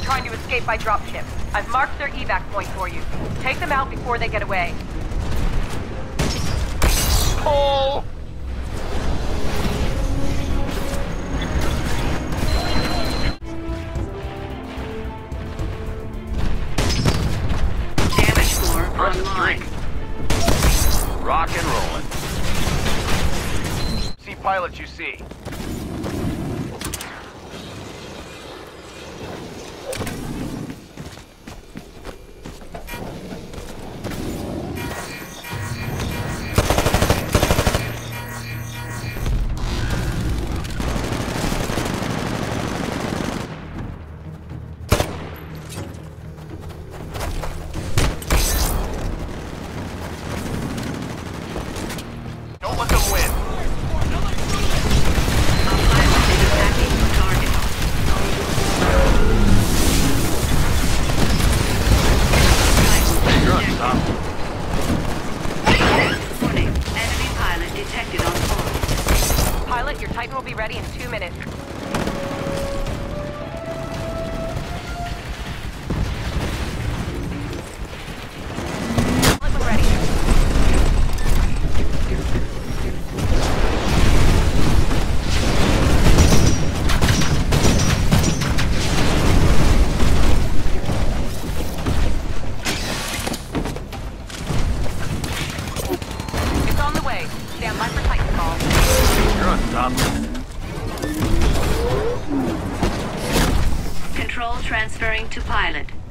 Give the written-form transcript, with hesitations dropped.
trying to escape by dropship. I've marked their evac point for you. Take them out before they get away. Pull! Damage score online. Rock and rolling. See pilot you see. Don't let them win. A pilot is attacking the target. You're on top. Warning, enemy pilot detected on board. Pilot, your Titan will be ready in 2 minutes. Pilot, when ready. It's on the way. Stand by for Titan call. You're on top. Control transferring to pilot.